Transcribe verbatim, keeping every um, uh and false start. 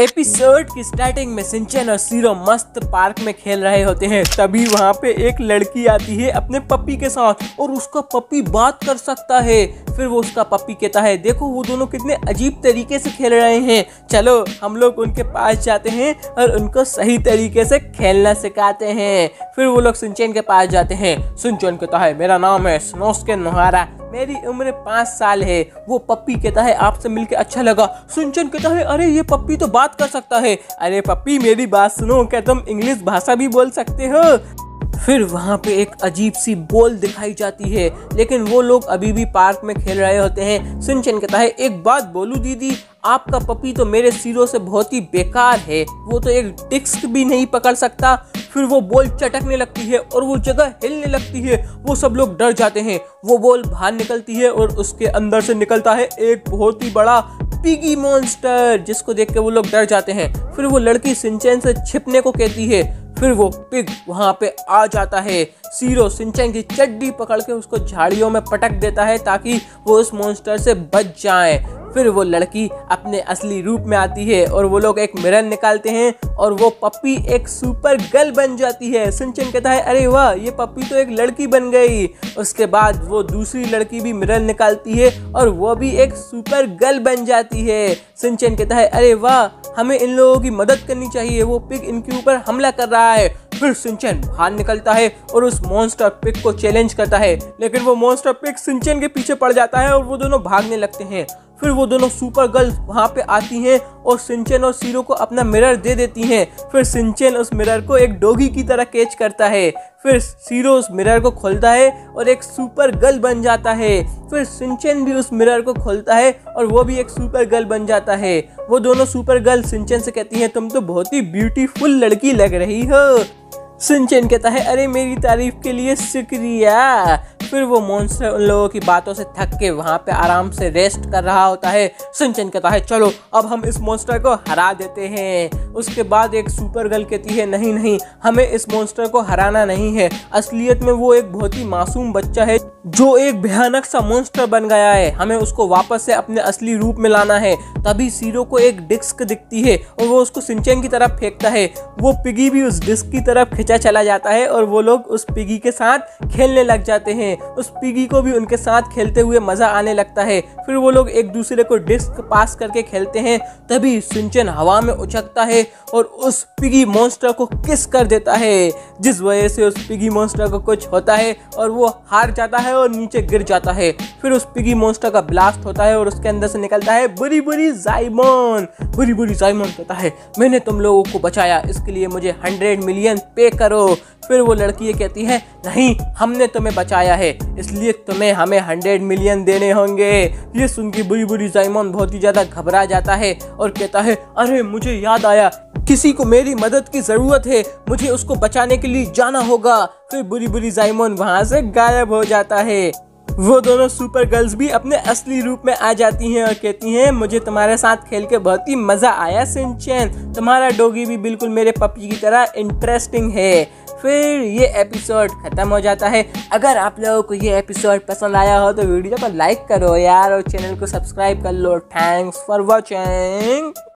Episode की starting में सिंचन और सीरो मस्त पार्क में खेल रहे होते हैं। तभी वहाँ पे एक लड़की आती है अपने पपी के साथ और उसका पपी बात कर सकता है। फिर वो उसका पपी कहता है, देखो वो दोनों कितने अजीब तरीके से खेल रहे हैं, चलो हम लोग उनके पास जाते हैं और उनको सही तरीके से खेलना सिखाते हैं। फिर वो लोग सिंचन के पास जाते हैं। सिंचन कहता है, मेरा नाम है स्नोस्के नोहारा, मेरी उम्र पाँच साल है। वो पप्पी कहता है, आपसे मिलके अच्छा लगा। सिंचन कहता है, अरे ये पप्पी तो बात कर सकता है। अरे पप्पी मेरी बात सुनो, क्या तुम इंग्लिश भाषा भी बोल सकते हो? फिर वहाँ पे एक अजीब सी बॉल दिखाई जाती है, लेकिन वो लोग अभी भी पार्क में खेल रहे होते हैं। सिंचन कहता है, एक बात बोलूं दीदी, आपका पपी तो मेरे सीरो से बहुत ही बेकार है, वो तो एक डिस्क भी नहीं पकड़ सकता। फिर वो बॉल चटकने लगती है और वो जगह हिलने लगती है। वो सब लोग डर जाते हैं। वो बॉल बाहर निकलती है और उसके अंदर से निकलता है एक बहुत ही बड़ा पिगी मॉन्स्टर, जिसको देख के वो लोग डर जाते हैं। फिर वो लड़की सिंचन से छिपने को कहती है। फिर वो पिग वहाँ पे आ जाता है। सीरो सिंचन की चड्डी पकड़ के उसको झाड़ियों में पटक देता है ताकि वो उस मॉन्स्टर से बच जाए। फिर वो लड़की अपने असली रूप में आती है और वो लोग एक मिरर निकालते हैं और वो पप्पी एक सुपर गर्ल बन जाती है। सिंचन कहता है, अरे वाह, ये पप्पी तो एक लड़की बन गई। उसके बाद वो दूसरी लड़की भी मिरर निकालती है और वो भी एक सुपर गर्ल बन जाती है। सिंचन कहता है, अरे वाह, हमें इन लोगों की मदद करनी चाहिए, वो पिग इनके ऊपर हमला कर रहा है। फिर सिंचन बाहर निकलता है और उस मॉन्स्टर पिग को चैलेंज करता है, लेकिन वो मॉन्स्टर पिग सिंचन के पीछे पड़ जाता है और वो दोनों भागने लगते हैं। फिर वो दोनों सुपर गर्ल्स वहाँ पे आती हैं और सिंचन और सीरो को अपना मिरर दे देती हैं। फिर सिंचन उस मिरर को एक डॉगी की तरह कैच करता है। फिर सीरो उस मिरर को खोलता है और एक सुपर गर्ल बन जाता है। फिर सिंचन भी उस मिरर को खोलता है और वो भी एक सुपर गर्ल बन जाता है। वो दोनों सुपर गर्ल सिंचन से कहती हैं, तुम तो बहुत ही ब्यूटीफुल लड़की लग रही हो। सिंचन कहता है, अरे मेरी तारीफ के लिए शुक्रिया। फिर वो मॉन्स्टर उन लोगों की बातों से थक के वहाँ पे आराम से रेस्ट कर रहा होता है। सिंचन कहता है, चलो अब हम इस मॉन्स्टर को हरा देते हैं। उसके बाद एक सुपर गर्ल कहती है, नहीं नहीं, हमें इस मॉन्स्टर को हराना नहीं है, असलियत में वो एक बहुत ही मासूम बच्चा है जो एक भयानक सा मॉन्स्टर बन गया है, हमें उसको वापस से अपने असली रूप में लाना है। तभी सीरो को एक डिस्क दिखती है और वो उसको सिंचन की तरफ फेंकता है। वो पिगी भी उस डिस्क की तरफ खिंचा चला जाता है और वो लोग उस पिगी के साथ खेलने लग जाते हैं। उस पिगी को भी उनके साथ खेलते हुए मजा आने लगता है। फिर वो लोग एक दूसरे को डिस्क पास करके खेलते हैं। तभी सिंचन हवा में उछकता है और उस पिगी मॉन्स्टर को किस कर देता है, जिस वजह से उस पिगी मॉन्स्टर को कुछ होता है और वो हार जाता है और नीचे गिर जाता है। फिर उस पिगी मॉन्स्टर का ब्लास्ट होता है और उसके अंदर से निकलता है बुरी बुरी जाइमोन। बुरी बुरी जाइमोन कहता है, मैंने तुम लोगों को बचाया, इसके लिए मुझे हंड्रेड मिलियन पे करो। फिर वो लड़की ये कहती है, नहीं, हमने तुम्हें बचाया है, इसलिए तुम्हें हमें हंड्रेड मिलियन देने होंगे। ये सुन के बुरी बुरी जाइमोन बहुत ही ज्यादा घबरा जाता है और कहता है, अरे मुझे याद आया, किसी को मेरी मदद की जरूरत है, मुझे उसको बचाने के लिए जाना होगा। फिर बुरी बुरी जाइमोन वहां से गायब हो जाता है। वो दोनों सुपर गर्ल्स भी अपने असली रूप में आ जाती हैं और कहती हैं, मुझे तुम्हारे साथ खेल के बहुत ही मजा आया सिंचन, तुम्हारा डॉगी भी बिल्कुल मेरे पपी की तरह इंटरेस्टिंग है। फिर ये एपिसोड खत्म हो जाता है। अगर आप लोगों को ये एपिसोड पसंद आया हो तो वीडियो को लाइक करो यार और चैनल को सब्सक्राइब कर लो। Thanks for watching.